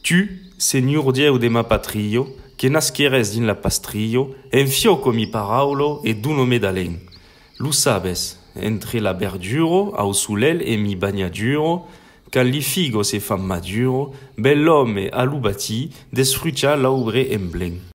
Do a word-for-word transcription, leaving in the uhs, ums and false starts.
Tu, Seigneur Dio de ma patrio, que nasceres din la pastrio, enfioco mi paraulo e du nome d'alen. Lu sabes, entre la verduro, au sulel e mi bagnaduro, quand li figo se fan maduro, bell'homme alubati, desfrucia l'aubre emblen.